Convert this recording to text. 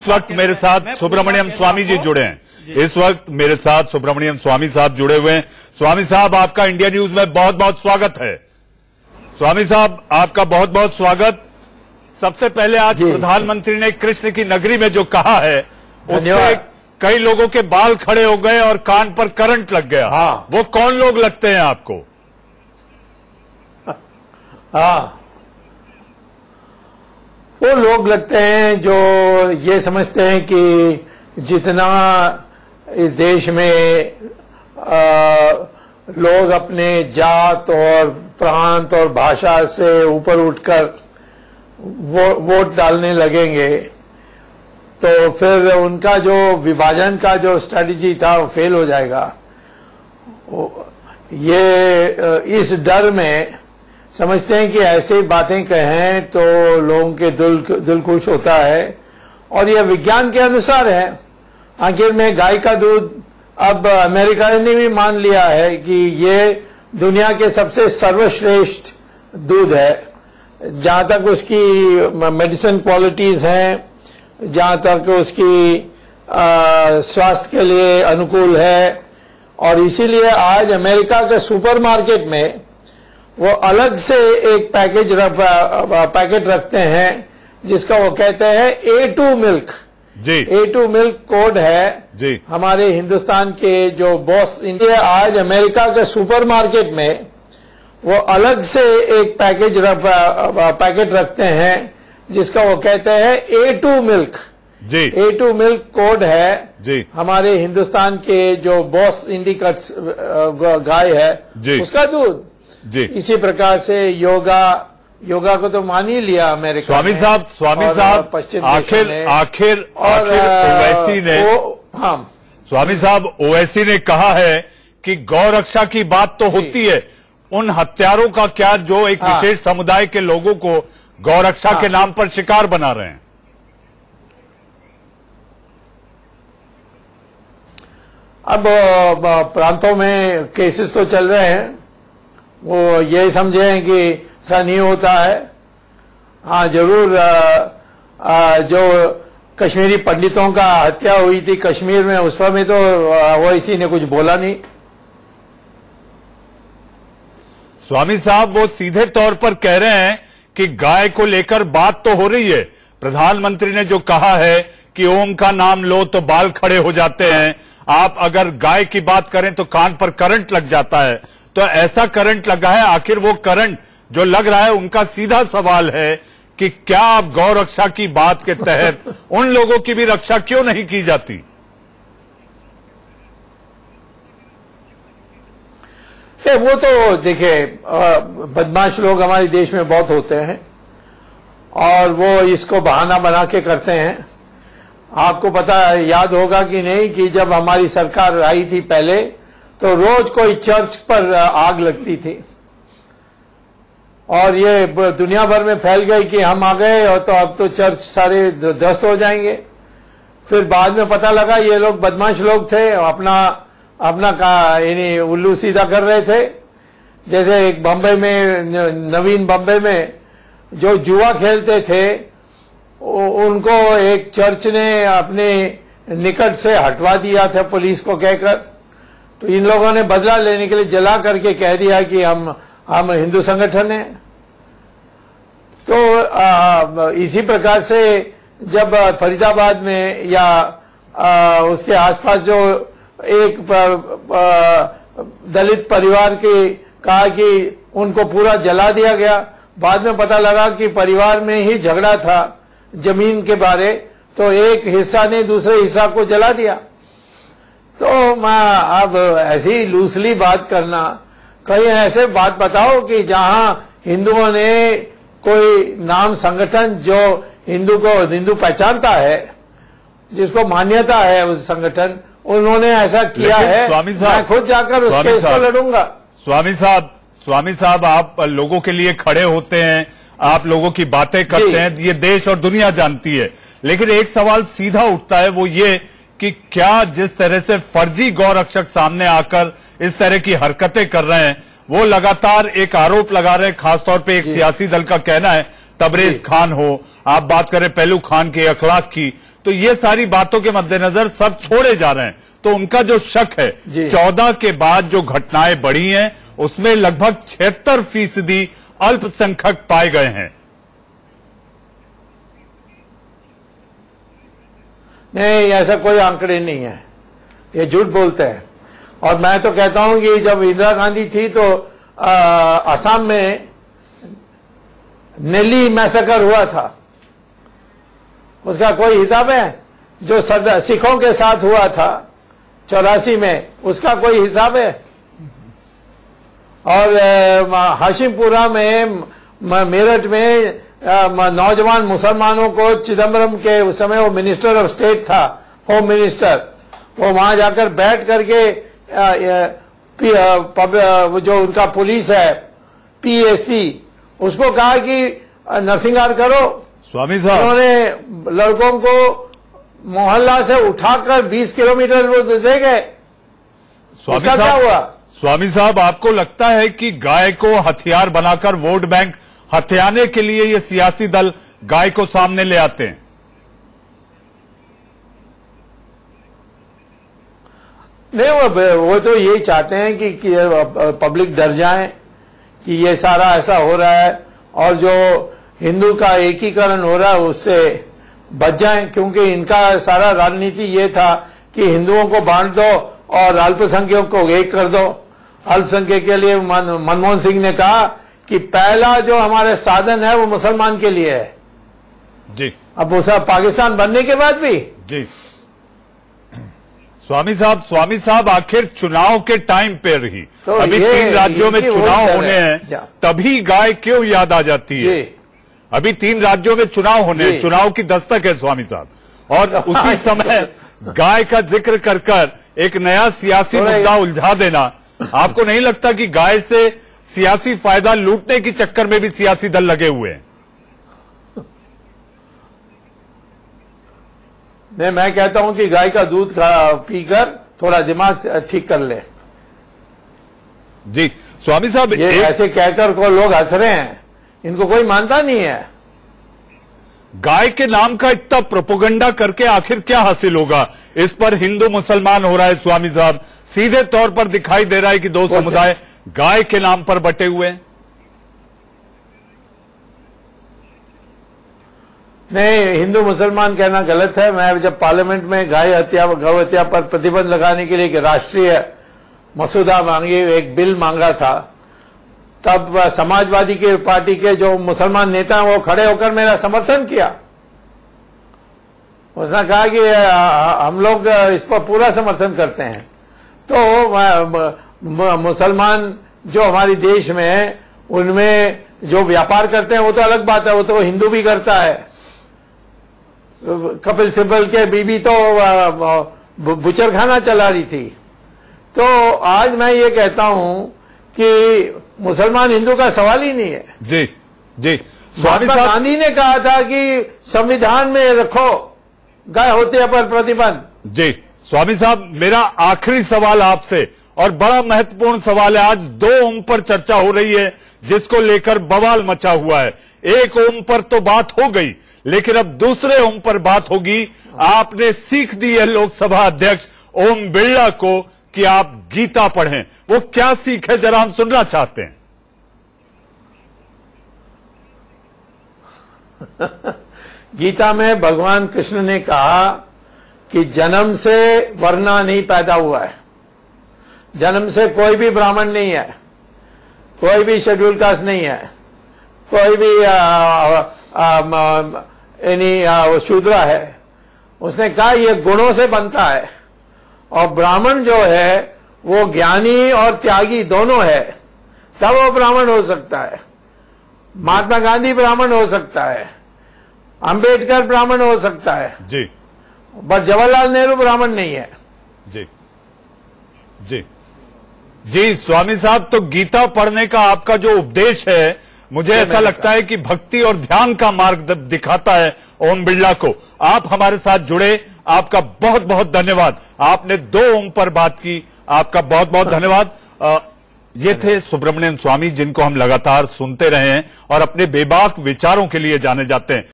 इस वक्त मेरे साथ सुब्रमण्यम स्वामी जी जुड़े हैं। इस वक्त मेरे साथ सुब्रमण्यम स्वामी साहब जुड़े हुए हैं। स्वामी साहब, आपका इंडिया न्यूज में बहुत बहुत स्वागत है। स्वामी साहब, आपका बहुत बहुत स्वागत। सबसे पहले आज प्रधानमंत्री ने कृष्ण की नगरी में जो कहा है उससे कई लोगों के बाल खड़े हो गए और कान पर करंट लग गया। हाँ। वो कौन लोग लगते हैं आपको? हाँ, वो लोग लगते हैं जो ये समझते हैं कि जितना इस देश में लोग अपने जात और प्रांत और भाषा से ऊपर उठकर वोट डालने लगेंगे तो फिर उनका जो विभाजन का जो स्ट्रेटजी था वो फेल हो जाएगा। ये इस डर में समझते हैं कि ऐसी बातें कहें तो लोगों के दिल खुश होता है और यह विज्ञान के अनुसार है। आखिर में गाय का दूध अब अमेरिका ने भी मान लिया है कि ये दुनिया के सबसे सर्वश्रेष्ठ दूध है। जहां तक उसकी मेडिसिन क्वालिटीज हैं, जहां तक उसकी स्वास्थ्य के लिए अनुकूल है, और इसीलिए आज अमेरिका के सुपरमार्केट में वो अलग से एक पैकेट रखते हैं जिसका वो कहते हैं A2 मिल्क। जी, A2 मिल्क कोड है जी। हमारे हिंदुस्तान के जो बॉस इंडिया आज अमेरिका के सुपरमार्केट में वो अलग से एक पैकेट रखते हैं जिसका वो कहते हैं A2 मिल्क। जी, A2 मिल्क कोड है जी। हमारे हिंदुस्तान के जो बॉस इंडिकट्स गाय है उसका दूध। जी। इसी प्रकार से योगा को तो मान ही लिया अमेरिका। स्वामी साहब आखिर ओवैसी ने स्वामी साहब ओवैसी ने कहा है कि गौ रक्षा की बात तो होती है, उन हत्यारों का क्या जो एक विशेष समुदाय के लोगों को गौ रक्षा के नाम पर शिकार बना रहे हैं? अब प्रांतों में केसेस तो चल रहे हैं, वो ये समझे हैं कि ऐसा नहीं होता है। हाँ, जरूर जो कश्मीरी पंडितों का हत्या हुई थी कश्मीर में, उस पर में तो ओवैसी ने कुछ बोला नहीं। स्वामी साहब, वो सीधे तौर पर कह रहे हैं कि गाय को लेकर बात तो हो रही है। प्रधानमंत्री ने जो कहा है कि ओम का नाम लो तो बाल खड़े हो जाते हैं, आप अगर गाय की बात करें तो कान पर करंट लग जाता है, तो ऐसा करंट लगा है। आखिर वो करंट जो लग रहा है, उनका सीधा सवाल है कि क्या आप गौ रक्षा की बात के तहत उन लोगों की भी रक्षा क्यों नहीं की जाती? वो तो देखिए, बदमाश लोग हमारे देश में बहुत होते हैं और वो इसको बहाना बना के करते हैं। आपको पता है, याद होगा कि नहीं, कि जब हमारी सरकार आई थी पहले तो रोज कोई चर्च पर आग लगती थी और ये दुनिया भर में फैल गई कि हम आ गए और तो अब तो चर्च सारे ध्वस्त हो जाएंगे। फिर बाद में पता लगा ये लोग बदमाश लोग थे, अपना का यानी उल्लू सीधा कर रहे थे। जैसे एक बम्बई में, नवीन बम्बई में जो जुआ खेलते थे उनको एक चर्च ने अपने निकट से हटवा दिया था पुलिस को कहकर। तो इन लोगों ने बदला लेने के लिए जला करके कह दिया कि हम हिंदू संगठन हैं। तो इसी प्रकार से जब फरीदाबाद में या उसके आसपास जो एक दलित परिवार के कहा कि उनको पूरा जला दिया गया, बाद में पता लगा कि परिवार में ही झगड़ा था जमीन के बारे, तो एक हिस्सा ने दूसरे हिस्सा को जला दिया। तो मैं अब ऐसी लूसली बात करना, कहीं ऐसे बात बताओ कि जहां हिंदुओं ने कोई नाम संगठन जो हिंदू पहचानता है, जिसको मान्यता है उस संगठन, उन्होंने ऐसा किया है। मैं खुद जाकर उस केस को लड़ूंगा। स्वामी साहब, आप लोगों के लिए खड़े होते हैं, आप लोगों की बातें करते हैं, ये देश और दुनिया जानती है। लेकिन एक सवाल सीधा उठता है, वो ये कि क्या जिस तरह से फर्जी गौ रक्षक सामने आकर इस तरह की हरकतें कर रहे हैं, वो लगातार एक आरोप लगा रहे हैं, खासतौर पे एक सियासी दल का कहना है, तबरेज खान हो, आप बात करें पहलू खान के अखलाक की, तो ये सारी बातों के मद्देनजर सब छोड़े जा रहे हैं। तो उनका जो शक है 14 के बाद जो घटनाएं बढ़ी हैं उसमें लगभग 76% अल्पसंख्यक पाए गए हैं। नहीं, ऐसा कोई आंकड़े नहीं है, ये झूठ बोलते हैं। और मैं तो कहता हूं कि जब इंदिरा गांधी थी तो असम में नेली मैसेकर हुआ था, उसका कोई हिसाब है? जो सिखों के साथ हुआ था 84 में, उसका कोई हिसाब है? और हाशिमपुरा में, मेरठ में नौजवान मुसलमानों को चिदम्बरम के उस समय वो मिनिस्टर ऑफ स्टेट था, होम मिनिस्टर, वो वहां जाकर बैठ करके जो उनका पुलिस है पीएससी, उसको कहा कि नरसिंहार करो। स्वामी साहब, उन्होंने लड़कों को मोहल्ला से उठाकर 20 किलोमीटर वो दे गए। उसका क्या हुआ? स्वामी साहब, आपको लगता है कि गाय को हथियार बनाकर वोट बैंक हथियाने के लिए ये सियासी दल गाय को सामने ले आते हैं? नहीं, वो तो यही चाहते हैं कि पब्लिक डर जाए कि ये सारा ऐसा हो रहा है, और जो हिंदू का एकीकरण हो रहा है उससे बच जाए, क्योंकि इनका सारा राजनीति ये था कि हिंदुओं को बांट दो और अल्पसंख्यकों को एक कर दो। अल्पसंख्यक के लिए मनमोहन सिंह ने कहा कि पहला जो हमारे साधन है वो मुसलमान के लिए है जी। अब वो सब पाकिस्तान बनने के बाद भी जी। स्वामी साहब आखिर चुनाव के टाइम पे रही तो अभी 3 राज्यों में चुनाव होने हैं, तभी गाय क्यों याद आ जाती है? अभी 3 राज्यों में चुनाव होने हैं, चुनाव की दस्तक है स्वामी साहब, और उसी समय गाय का जिक्र कर कर एक नया सियासी मुद्दा उलझा देना, आपको नहीं लगता कि गाय से सियासी फायदा लूटने के चक्कर में भी सियासी दल लगे हुए हैं? नहीं, मैं कहता हूं कि गाय का दूध पीकर थोड़ा दिमाग ठीक कर ले। जी स्वामी साहब, ये ऐसे कहकर को लोग हंस रहे हैं, इनको कोई मानता नहीं है। गाय के नाम का इतना प्रोपोगंडा करके आखिर क्या हासिल होगा? इस पर हिंदू मुसलमान हो रहा है स्वामी साहब, सीधे तौर पर दिखाई दे रहा है कि 2 समुदाय गाय के नाम पर बटे हुए हैं। नहीं, हिंदू मुसलमान कहना गलत है। मैं जब पार्लियामेंट में गाय हत्या, गौ हत्या पर प्रतिबंध लगाने के लिए एक राष्ट्रीय मसूदा मांगी, एक बिल मांगा था, तब समाजवादी के पार्टी के जो मुसलमान नेता हैं वो खड़े होकर मेरा समर्थन किया। उसने कहा कि हम लोग इस पर पूरा समर्थन करते हैं। तो मुसलमान जो हमारे देश में है उनमें जो व्यापार करते हैं वो तो अलग बात है, वो तो हिंदू भी करता है। कपिल सिब्बल के बीबी तो बुचर खाना चला रही थी। तो आज मैं ये कहता हूं कि मुसलमान हिंदू का सवाल ही नहीं है। जी जी। महात्मा गांधी ने कहा था कि संविधान में रखो गाय हत्या पर प्रतिबंध। जी स्वामी साहब, मेरा आखिरी सवाल आपसे, और बड़ा महत्वपूर्ण सवाल है। आज 2 ओम पर चर्चा हो रही है जिसको लेकर बवाल मचा हुआ है। एक ओम पर तो बात हो गई, लेकिन अब दूसरे ओम पर बात होगी। आपने सीख दी है लोकसभा अध्यक्ष ओम बिरला को कि आप गीता पढ़ें। वो क्या सीख है, जरा हम सुनना चाहते हैं। गीता में भगवान कृष्ण ने कहा कि जन्म से वर्ण नहीं पैदा हुआ है, जन्म से कोई भी ब्राह्मण नहीं है, कोई भी शेड्यूल कास्ट नहीं है, कोई भी शूद्रा है। उसने कहा ये गुणों से बनता है, और ब्राह्मण जो है वो ज्ञानी और त्यागी दोनों है, तब वो ब्राह्मण हो सकता है। महात्मा गांधी ब्राह्मण हो सकता है, अंबेडकर ब्राह्मण हो सकता है जी, बट जवाहरलाल नेहरू ब्राह्मण नहीं है। जी जी जी। स्वामी साहब, तो गीता पढ़ने का आपका जो उपदेश है, मुझे ऐसा लगता है कि भक्ति और ध्यान का मार्ग दिखाता है ओम बिरला को। आप हमारे साथ जुड़े, आपका बहुत बहुत धन्यवाद। आपने 2 ओम पर बात की, आपका बहुत बहुत धन्यवाद। ये थे सुब्रमण्यम स्वामी, जिनको हम लगातार सुनते रहे हैं और अपने बेबाक विचारों के लिए जाने जाते हैं।